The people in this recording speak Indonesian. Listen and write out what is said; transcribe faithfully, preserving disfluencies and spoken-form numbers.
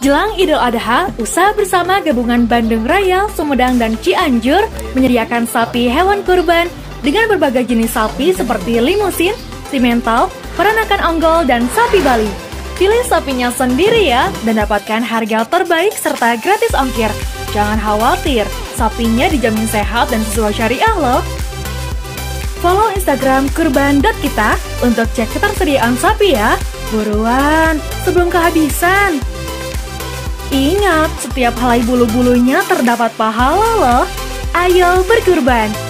Jelang Idul Adha, usaha bersama gabungan Bandung Raya, Sumedang, dan Cianjur menyediakan sapi hewan kurban dengan berbagai jenis sapi seperti limusin, simental, peranakan onggol, dan sapi Bali. Pilih sapinya sendiri ya, dan dapatkan harga terbaik serta gratis ongkir. Jangan khawatir, sapinya dijamin sehat dan sesuai syariah loh. Follow Instagram kurban dot kita untuk cek ketersediaan sapi ya. Buruan, sebelum kehabisan. Ingat, setiap helai bulu-bulunya terdapat pahala loh. Ayo berkurban.